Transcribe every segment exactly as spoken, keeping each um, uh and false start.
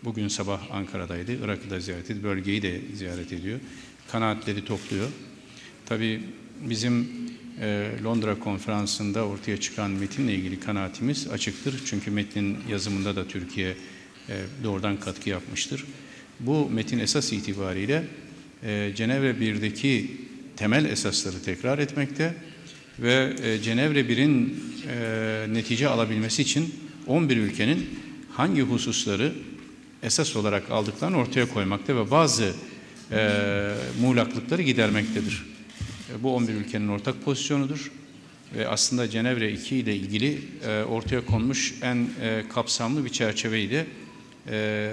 bugün sabah Ankara'daydı. Irak'ı da ziyaret ediyor, bölgeyi de ziyaret ediyor. Kanaatleri topluyor. Tabii bizim e, Londra konferansında ortaya çıkan metinle ilgili kanaatimiz açıktır. Çünkü metnin yazımında da Türkiye e, doğrudan katkı yapmıştır. Bu metin esas itibariyle e, Cenevre birdeki temel esasları tekrar etmekte ve e, Cenevre birin e, netice alabilmesi için on bir ülkenin hangi hususları esas olarak aldıklarını ortaya koymakta ve bazı e, muğlaklıkları gidermektedir. E, bu on bir ülkenin ortak pozisyonudur ve aslında Cenevre iki ile ilgili e, ortaya konmuş en e, kapsamlı bir çerçeveyi de e,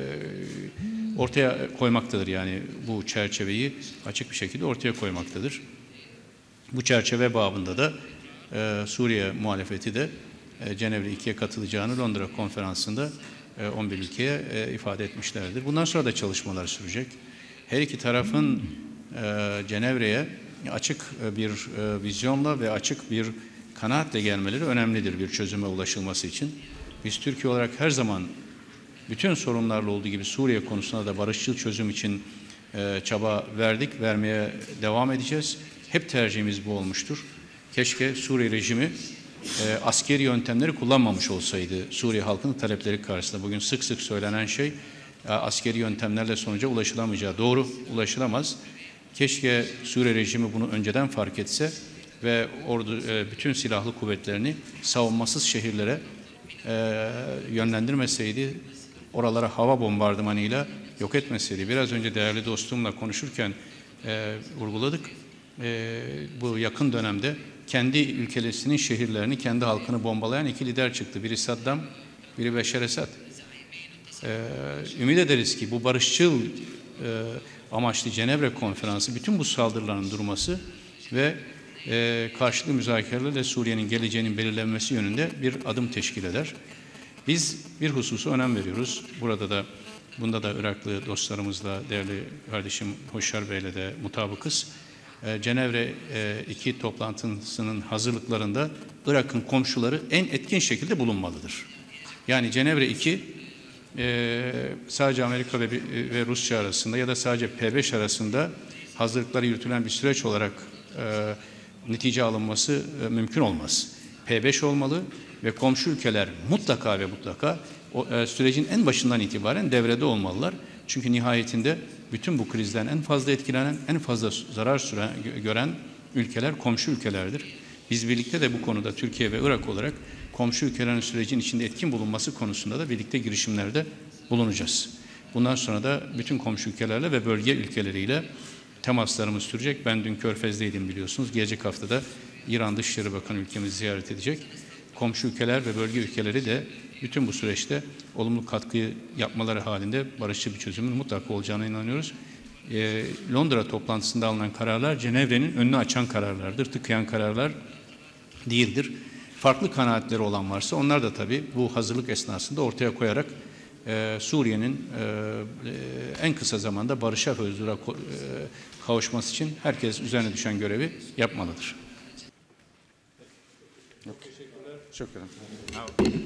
ortaya koymaktadır. Yani bu çerçeveyi açık bir şekilde ortaya koymaktadır. Bu çerçeve babında da e, Suriye muhalefeti de e, Cenevre ikiye katılacağını Londra konferansında e, on bir ülkeye e, ifade etmişlerdir. Bundan sonra da çalışmalar sürecek. Her iki tarafın e, Cenevre'ye açık bir e, vizyonla ve açık bir kanaatle gelmeleri önemlidir bir çözüme ulaşılması için. Biz Türkiye olarak her zaman bütün sorunlarla olduğu gibi Suriye konusunda da barışçıl çözüm için e, çaba verdik, vermeye devam edeceğiz. Hep tercihimiz bu olmuştur. Keşke Suriye rejimi e, askeri yöntemleri kullanmamış olsaydı Suriye halkının talepleri karşısında. Bugün sık sık söylenen şey e, askeri yöntemlerle sonuca ulaşılamayacağı. Doğru, ulaşılamaz. Keşke Suriye rejimi bunu önceden fark etse ve ordu e, bütün silahlı kuvvetlerini savunmasız şehirlere e, yönlendirmeseydi, oralara hava bombardımanıyla yok etmeseydi. Biraz önce değerli dostumla konuşurken e, vurguladık. E, bu yakın dönemde kendi ülkelerinin şehirlerini, kendi halkını bombalayan iki lider çıktı. Biri Saddam, biri Beşer Esad. E, ümit ederiz ki bu barışçıl e, amaçlı Cenevre konferansı bütün bu saldırıların durması ve e, karşılıklı müzakerelerle Suriye'nin geleceğinin belirlenmesi yönünde bir adım teşkil eder. Biz bir hususu önem veriyoruz. Burada da, bunda da Iraklı dostlarımızla, değerli kardeşim Hoşyar Bey'le de mutabıkız. E, Cenevre iki toplantısının hazırlıklarında Irak'ın komşuları en etkin şekilde bulunmalıdır. Yani Cenevre iki e, sadece Amerika ve, ve Rusya arasında ya da sadece P beş arasında hazırlıkları yürütülen bir süreç olarak e, netice alınması e, mümkün olmaz. P beş olmalı ve komşu ülkeler mutlaka ve mutlaka o, e, sürecin en başından itibaren devrede olmalılar. Çünkü nihayetinde bütün bu krizden en fazla etkilenen, en fazla zarar süren, gören ülkeler komşu ülkelerdir. Biz birlikte de bu konuda Türkiye ve Irak olarak komşu ülkelerin sürecin içinde etkin bulunması konusunda da birlikte girişimlerde bulunacağız. Bundan sonra da bütün komşu ülkelerle ve bölge ülkeleriyle temaslarımız sürecek. Ben dün Körfez'deydim biliyorsunuz. Gelecek haftada İran Dışişleri Bakanı ülkemizi ziyaret edecek. Komşu ülkeler ve bölge ülkeleri de bütün bu süreçte olumlu katkı yapmaları halinde barışçı bir çözümün mutlaka olacağına inanıyoruz. E, Londra toplantısında alınan kararlar Cenevre'nin önünü açan kararlardır, tıkayan kararlar değildir. Farklı kanaatleri olan varsa onlar da tabii bu hazırlık esnasında ortaya koyarak e, Suriye'nin e, en kısa zamanda barışa ve huzura e, kavuşması için herkes üzerine düşen görevi yapmalıdır. Okay. Şükran.